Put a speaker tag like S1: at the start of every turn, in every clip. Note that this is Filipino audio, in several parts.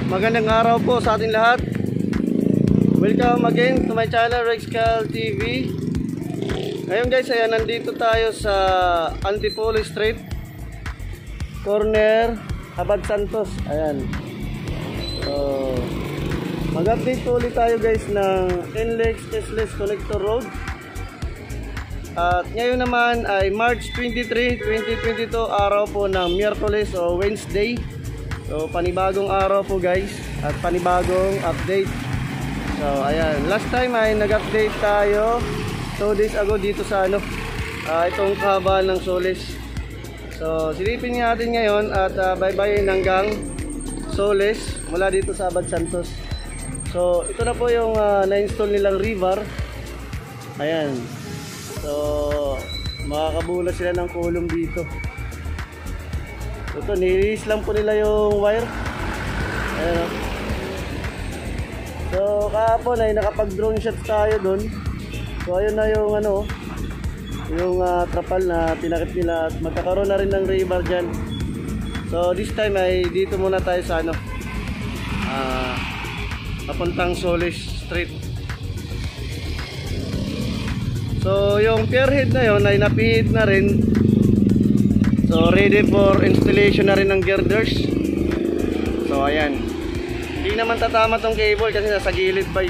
S1: Magandang araw po sa ating lahat. Welcome again to my channel, RickzCalTV. Ngayon guys, ayan, nandito tayo sa Antipolo Street, corner Abad Santos. Ayan. So, mag-update po ulit tayo guys ng NLEX-SLEX Connector Road. At ngayon naman ay March 23, 2022, araw po ng Miyerkules o Wednesday. So panibagong araw po guys at panibagong update. So ayan, last time ay nag-update tayo 2 days ago dito sa itong kahabaan ng Soles. So silipin natin ngayon at bye-bye hanggang Soles mula dito sa Abad Santos. So ito na po yung na-install nilang river. Ayan. So makakabula sila ng kulong dito. Ito, nililis lang po nila yung wire. Ayan. So kahapon ay nakapag-drone shot tayo doon. So ayun na yung yung trapal na tinakip nila at magkakaroon na rin ng river dyan. So this time ay dito muna tayo sa papuntang Solis Street. So yung pierhead na yon ay napihit na rin. So ready for installation na rin ng girders. So ayan. Hindi naman tatama tong cable kasi nasa gilid guys.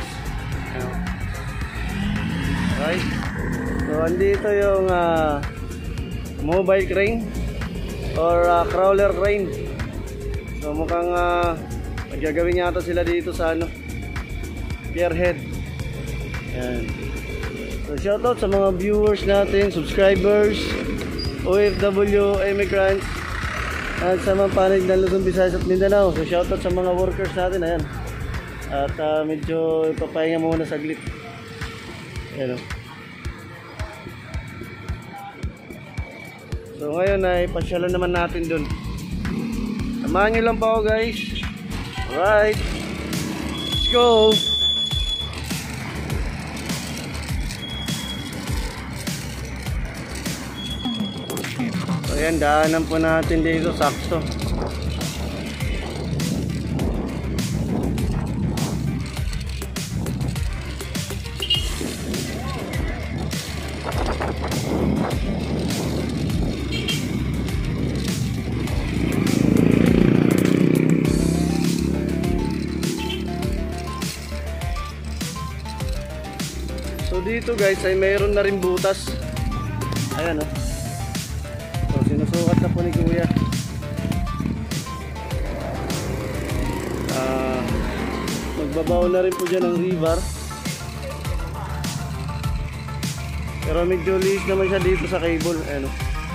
S1: Right. So andito yung mobile crane or crawler crane. So mukhang magagawin yata sila dito sa pierhead. Ayan. So shoutout sa mga viewers natin, subscribers, OFW, immigrants, at sa mga panig ng Luzon, Visayas at Mindanao. So shoutout sa mga workers natin. Ayan. At medyo ipapahinga muna saglit. Ayan. So ngayon ay pasyalan naman natin dun. Samahan nyo lang pa ako guys. Alright, let's go. Ayan, daanan po natin dito, sakto. So dito guys ay mayroon na rin butas. Ayan sinusukat na po ni Kuya. Magbabaw na rin po dyan ng river. Pero medyo liis naman siya dito sa cable. Ayan.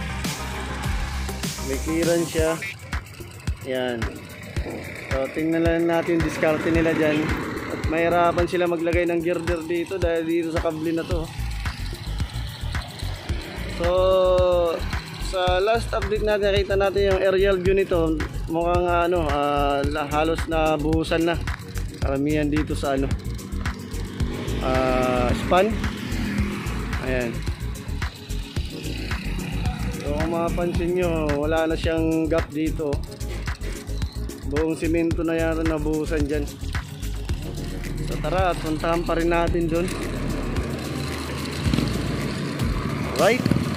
S1: May clearance siya. Ayan. So tingnan lang natin yung diskarte nila dyan. At mahirapan sila maglagay ng girder dito dahil dito sa kable na to. So sa last update natin, nakita natin yung aerial view nito. Mukhang halos na buhusan na. Karamihan dito sa span. Ayan. So kung mapapansin nyo, wala na siyang gap dito. Buong simento na yata nabuhusan dyan. So tara, at puntahan pa rin natin dun. Right.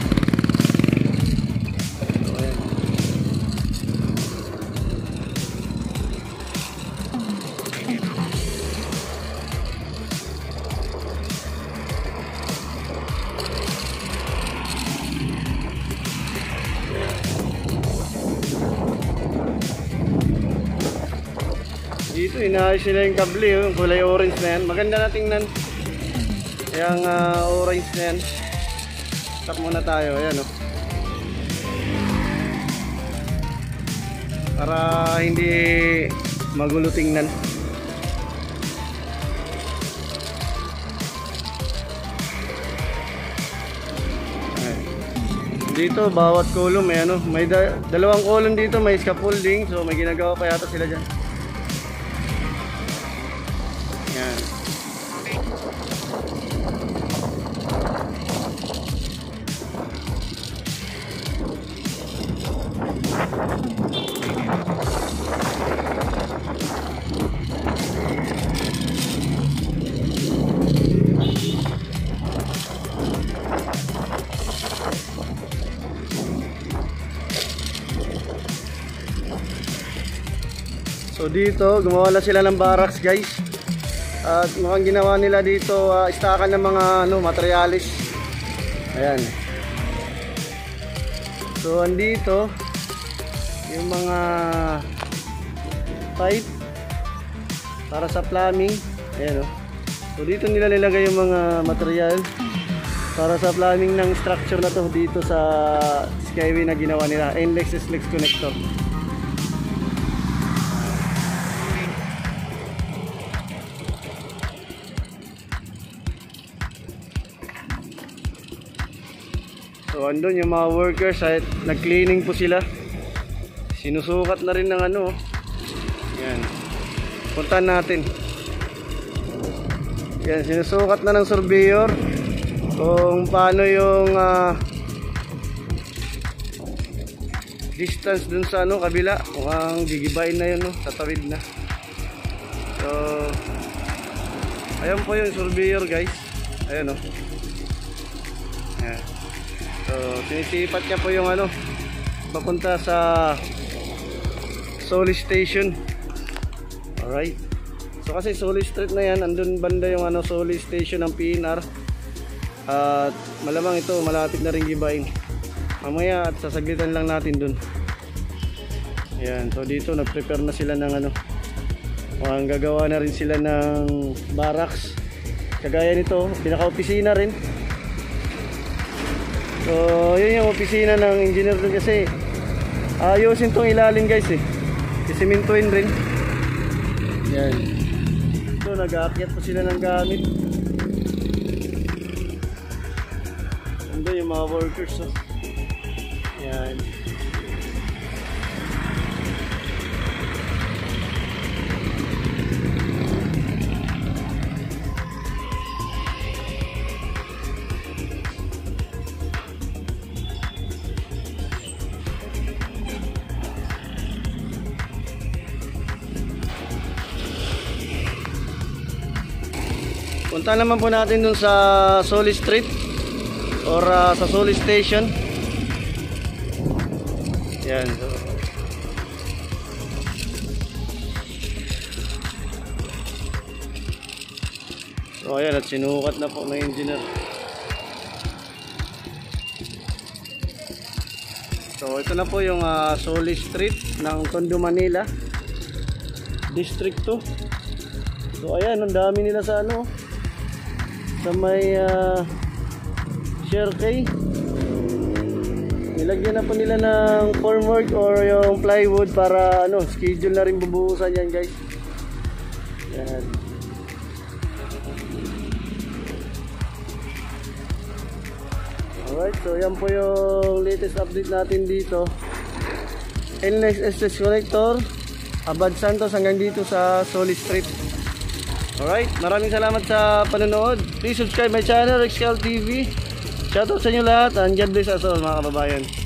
S1: Dito inaayos sila yung kable, yung kulay orange na yan. Maganda na tingnan. Yung orange na yan. Stop muna tayo. Ayan para hindi magulo tingnan. Dito bawat column may dalawang column dito, may scaffolding. So may ginagawa pa yata sila dyan. Yan. So dito, gumawa na sila ng barracks guys. At mukhang ginawa nila dito, istakan ng mga materialis. Ayan. So andito, yung mga pipe para sa plumbing. Ayan o. So dito nila nilagay yung mga material para sa plumbing ng structure na to dito sa Skyway na ginawa nila, NLEX-SLEX connector. So andun yung mga workers at nag-cleaning po sila. Sinusukat na rin ng yan. Puntahan natin. Yan, sinusukat na ng surveyor kung paano yung distance dun sa kabila. Mukhang gigibain na yun, tatawid na. So ayan po yung surveyor guys. Ayan Ayan. So sinisipat niya po yung papunta sa Solid Station. Alright. So kasi Solid Street na yan, andun banda yung Solid Station ng PNR. At malamang ito malapit na rin gibain. Mamaya at sasaglitan lang natin dun. Ayan, so dito nag-prepare na sila ng mukhang gagawa na rin sila ng barracks. Kagaya nito, pinaka-opisina rin. So yun yung opisina ng engineer dun kasi ayusin tong ilalim guys isimintuin rin. Yan. So nag-aakyat pa sila ng gamit. Andun yung mga workers yan. Punta naman po natin dun sa Solid Street or sa Solid Station. Yan. So ayan, at sinukat na po ng engineer. So ito na po yung Solid Street ng Tondo, Manila District 2. So ayan, ang dami nila sa sa may staircase. Nilagyan na po nila ng formwork or yung plywood para schedule na rin bubuhusan yan guys. Yan. Alright, so yan po yung latest update natin dito. NLEX-SLEX connector, Abad Santos hanggang dito sa Solid Street. Alright, maraming salamat sa panonood. Please subscribe my channel, RickzCalTV. Shoutout sa inyo lahat and God bless us all mga kababayan.